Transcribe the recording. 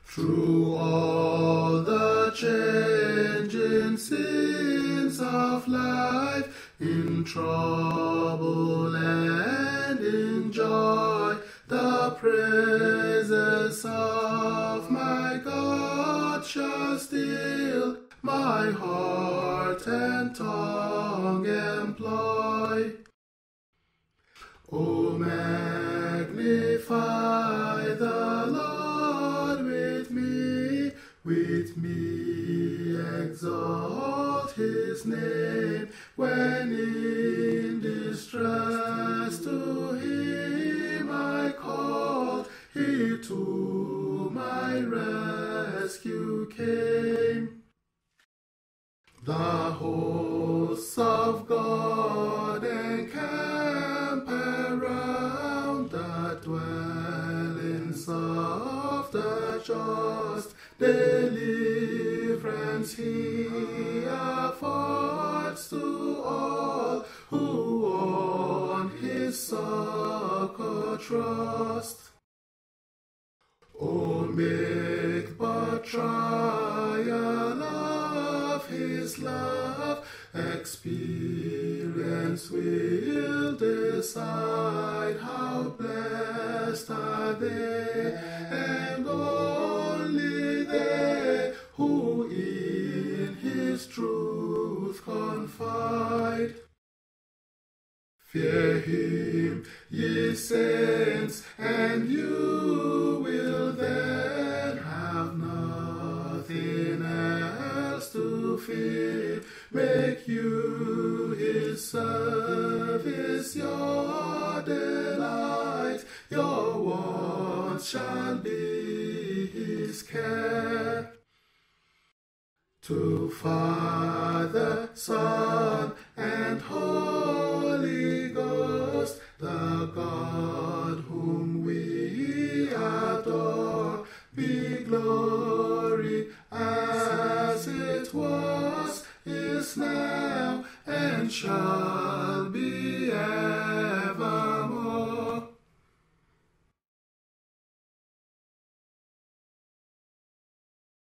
Through all the changing scenes of life, in trouble and in joy, the praises of my God shall still my heart and tongue employ. O magnify the Lord with me exalt his name. When in distress to him I called, he to my rescue came. The hosts of God encamp around the dwellings of the just. Deliverance he affords to all who on his succor trust. O make but trial of his love, experience will decide how blessed are they, and only they who in his truth confide. Fear him, ye saints, and you will then have nothing else to fear. Make you his service your delight, your wants shall be his care. To Father, Son, and Holy Ghost, the God whom we adore, be glory as it was, is now, and shall be ever.